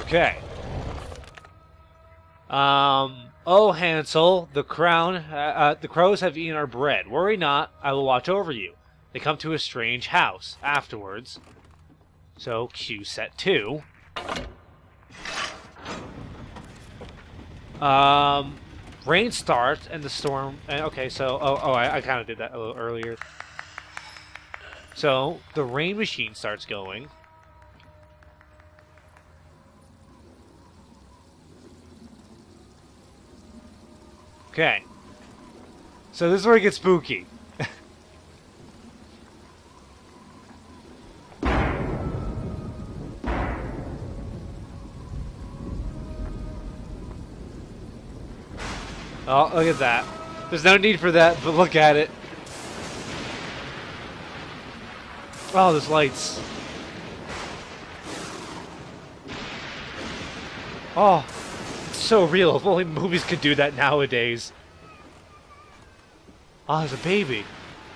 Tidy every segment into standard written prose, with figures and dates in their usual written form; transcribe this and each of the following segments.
Okay. Oh, Hansel, the crows have eaten our bread. Worry not, I will watch over you. They come to a strange house afterwards. So, cue set 2. Rain starts and the storm... okay, so... I kind of did that a little earlier. So, the rain machine starts going. Okay. So this is where it gets spooky. Oh, look at that. There's no need for that, but look at it. Oh, there's lights. Oh, it's so real. If only movies could do that nowadays. Oh, there's a baby.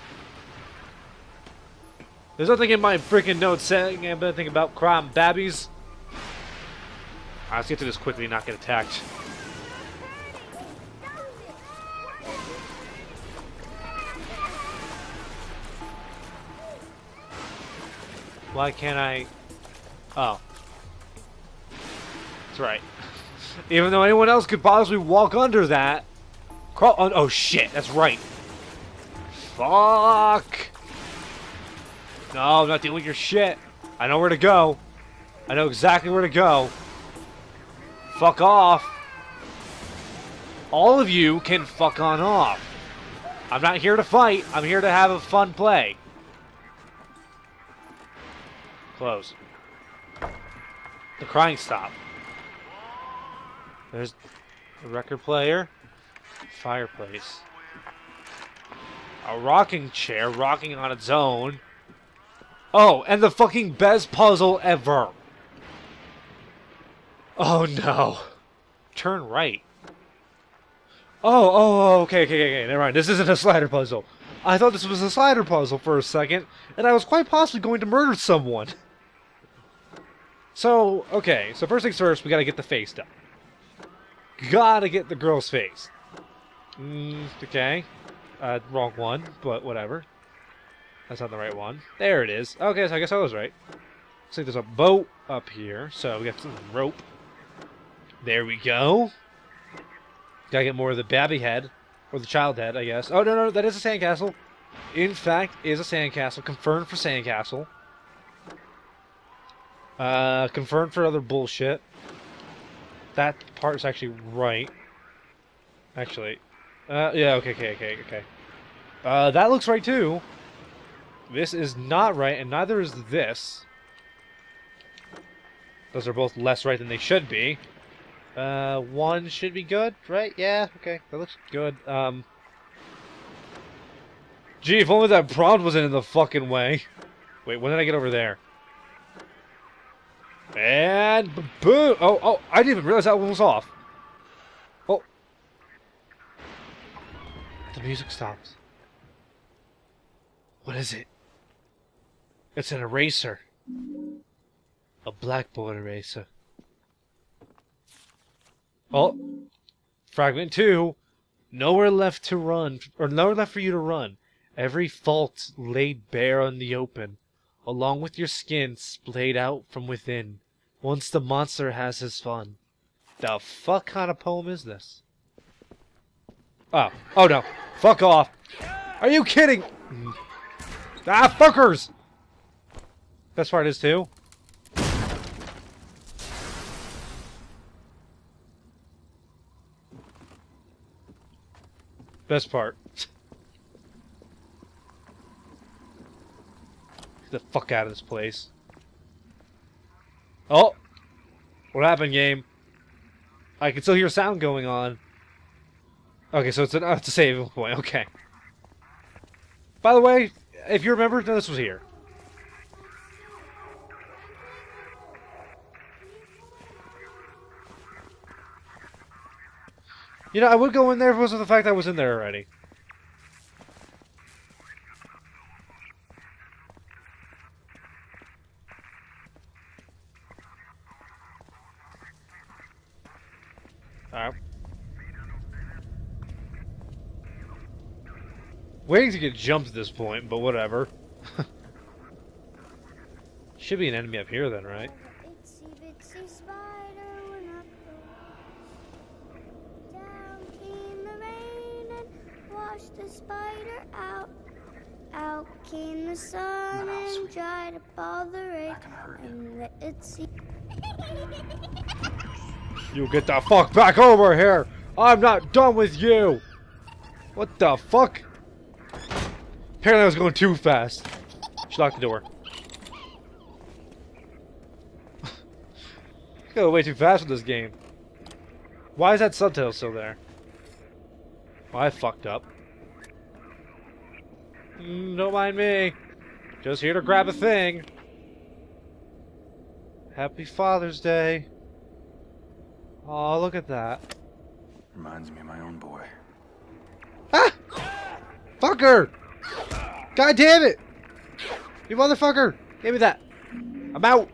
There's nothing in my freaking notes saying anything about crime babbies. Alright, let's get to this quickly and not get attacked. Why can't I... Oh. That's right. Even though anyone else could possibly walk under that. Crawl on... Oh shit, that's right. Fuck! No, I'm not dealing with your shit. I know where to go. I know exactly where to go. Fuck off. All of you can fuck on off. I'm not here to fight. I'm here to have a fun play. Close. The crying stopped. There's a record player. Fireplace. A rocking chair rocking on its own. Oh, and the fucking best puzzle ever. Oh no. Turn right. Oh, okay, never mind. This isn't a slider puzzle. I thought this was a slider puzzle for a second, and I was quite possibly going to murder someone. So, okay, so first things first, we gotta get the face done. Gotta get the girl's face. Okay. Wrong one, but whatever. That's not the right one. There it is. Okay, so I guess I was right. Looks like there's a boat up here, so we got some rope. There we go. Gotta get more of the babby head. Or the child head, I guess. Oh, no, that is a sandcastle. In fact, is a sandcastle. Confirmed for sandcastle. Confirmed for other bullshit. That part is actually right. Actually. Yeah, okay. That looks right too. This is not right, and neither is this. Those are both less right than they should be. One should be good, right? Yeah, okay. That looks good. Gee, if only that prompt wasn't in the fucking way. Wait, when did I get over there? And boom! Oh, I didn't even realize that one was off. Oh. The music stops. What is it? It's an eraser. A blackboard eraser. Oh. Fragment 2. Nowhere left to run, or nowhere left for you to run. Every fault laid bare in the open, along with your skin splayed out from within. Once the monster has his fun. The fuck kind of poem is this? Oh no. Fuck off. Are you kidding? Ah, fuckers! Best part is too. Best part. Get the fuck out of this place. Oh! What happened, game? I can still hear sound going on. Okay, so it's a save point. Okay. By the way, if you remember, no, this was here. You know, I would go in there if it wasn't the fact I was in there already. Alright. Waiting to get jumped at this point, but whatever. Should be an enemy up here then, right? Itsy bitsy spider went up the down came the rain and washed the spider out. Out came the sun and dried up all the rain. And the itsy. You get the fuck back over here! I'm not done with you! What the fuck? Apparently I was going too fast. She locked the door. Go way too fast with this game. Why is that subtitle still there? Well, I fucked up. Don't mind me. Just here to grab a thing. Happy Father's Day. Oh, look at that. Reminds me of my own boy. Ah! Fucker! God damn it! You motherfucker! Give me that. I'm out.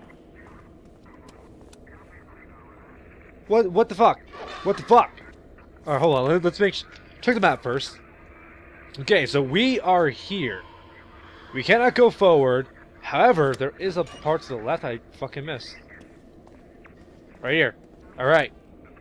What the fuck? What the fuck? Alright, hold on. Let's check the map first. Okay, so we are here. We cannot go forward. However, there is a part to the left I fucking missed. Right here. Alright.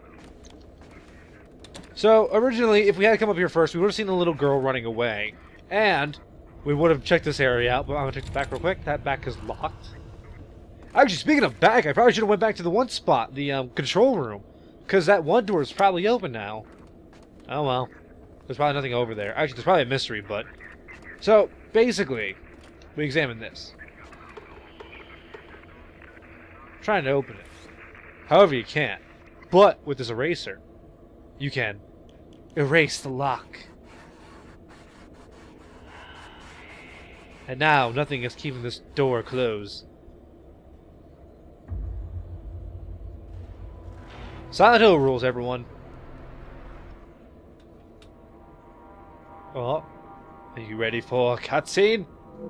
So, originally, if we had come up here first, we would have seen the little girl running away. And we would have checked this area out, but I'm going to check the back real quick. That back is locked. Actually, speaking of back, I probably should have went back to the one spot, the control room. Because that one door is probably open now. Oh well. There's probably nothing over there. Actually, there's probably a mystery, but... So, basically, we examine this. Trying to open it. However, you can't. But, with this eraser, you can erase the lock. And now, nothing is keeping this door closed. Silent Hill rules, everyone. Oh, are you ready for a cutscene?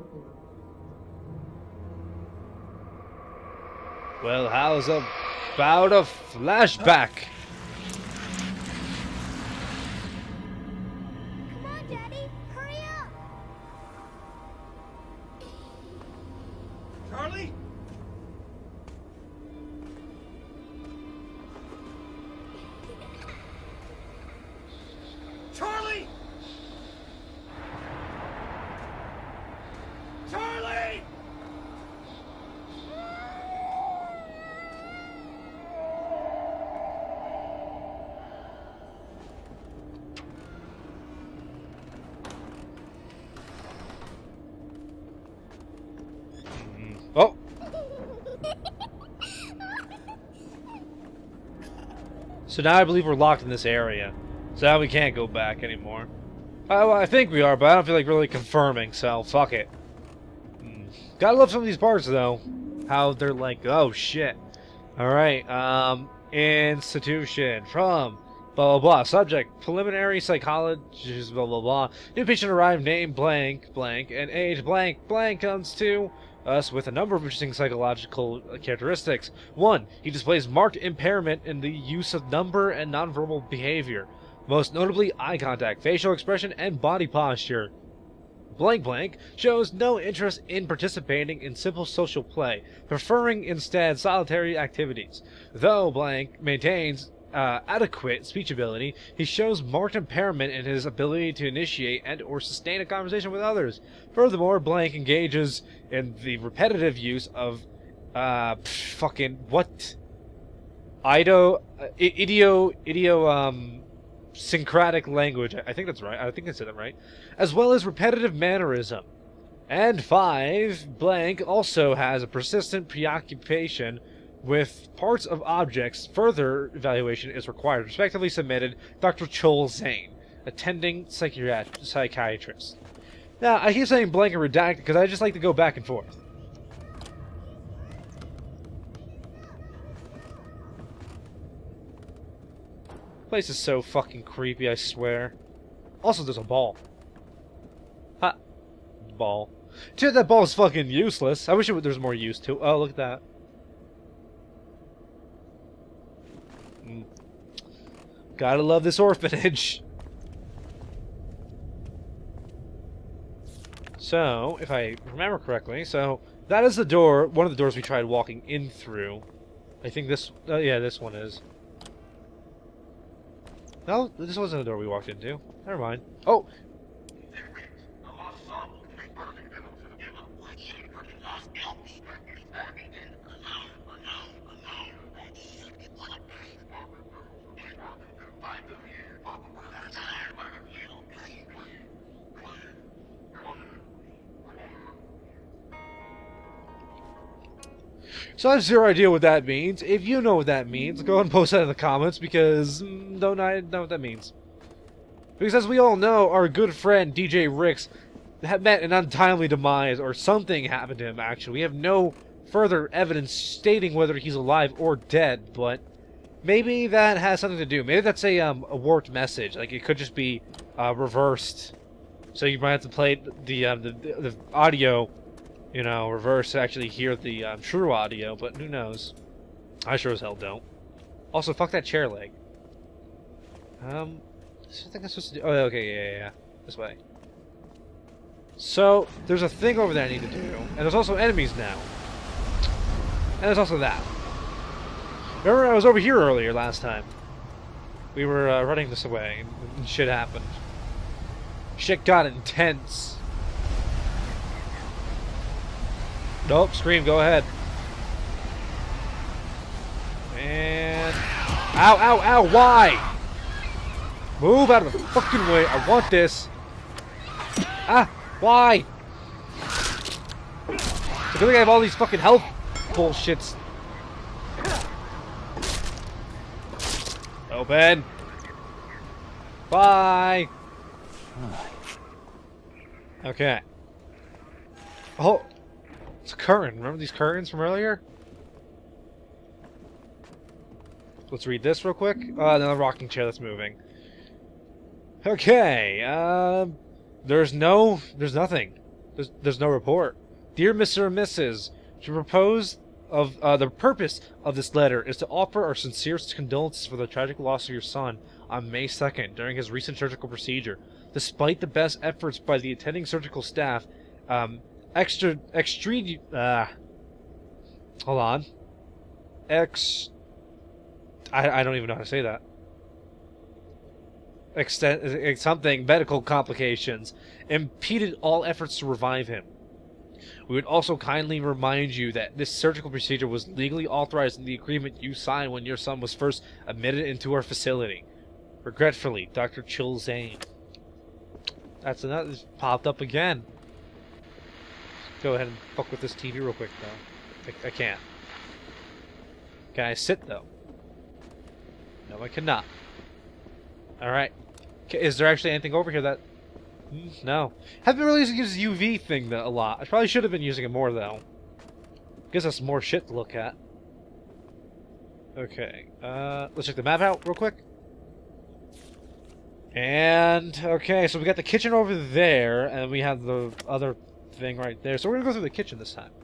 Well, how's about a flashback? Come on, Daddy, hurry up! Charlie? Charlie! Charlie! Oh! So now I believe we're locked in this area. So now we can't go back anymore. Well, I think we are, but I don't feel like really confirming, so fuck it. Gotta love some of these parts, though. How they're like, oh shit. Alright, institution from blah blah blah. Subject, preliminary psychologist, blah blah blah. New patient arrived, name blank blank, and age blank blank comes to us with a number of interesting psychological characteristics. 1. He displays marked impairment in the use of number and nonverbal behavior. Most notably, eye contact, facial expression, and body posture. Blank blank shows no interest in participating in simple social play, preferring instead solitary activities. Though blank maintains adequate speech ability, he shows marked impairment in his ability to initiate and or sustain a conversation with others. Furthermore, blank engages in the repetitive use of syncratic language. I think that's right. I think I said that right. As well as repetitive mannerism. And 5, blank also has a persistent preoccupation with parts of objects. Further evaluation is required. Respectively submitted, Dr. Chol Zane, attending psychiatrist. Now, I keep saying blank and redacted because I just like to go back and forth. Place is so fucking creepy, I swear. Also, there's a ball. Ha! Ball. Dude, that ball is fucking useless. I wish there's more use to it. Oh, look at that. Gotta love this orphanage. So, if I remember correctly, so that is the door, one of the doors we tried walking in through. I think this, yeah, this one is. No, this wasn't the door we walked into. Never mind. Oh! So I have zero idea what that means. If you know what that means, go ahead and post that in the comments, because don't I know what that means. Because as we all know, our good friend DJ Ricks had met an untimely demise, or something happened to him actually. We have no further evidence stating whether he's alive or dead, but maybe that has something to do. Maybe that's a warped message. Like, it could just be reversed. So you might have to play the audio, you know, reverse to actually hear the true audio, but who knows? I sure as hell don't. Also, fuck that chair leg. I think I'm supposed to do... Oh, okay, yeah. This way. So, there's a thing over there I need to do, and there's also enemies now. And there's also that. Remember, I was over here earlier last time. We were running this away, and shit happened. Shit got intense. Nope, Scream, go ahead. And... Ow, ow, ow, why? Move out of the fucking way, I want this. Ah, why? I feel like I have all these fucking health bullshits. Open. Bye. Okay. Oh, it's a curtain. Remember these curtains from earlier? Let's read this real quick. Another rocking chair that's moving. Okay. There's nothing. There's no report. Dear Mr. and Mrs., to propose of the purpose of this letter is to offer our sincerest condolences for the tragic loss of your son on May 2nd during his recent surgical procedure. Despite the best efforts by the attending surgical staff, hold on. I don't even know how to say that. Something medical complications impeded all efforts to revive him. We would also kindly remind you that this surgical procedure was legally authorized in the agreement you signed when your son was first admitted into our facility. Regretfully, Dr. Chill Zane. That's another. It's popped up again. Go ahead and fuck with this TV real quick, though. I can't. Can I sit, though? No, I cannot. Alright. Is there actually anything over here that... No. Haven't been really using this UV thing though, a lot. I probably should have been using it more, though. Gives us more shit to look at. Okay. Let's check the map out real quick. And... Okay, so we got the kitchen over there, and we have the other thing right there. So we're gonna go through the kitchen this time.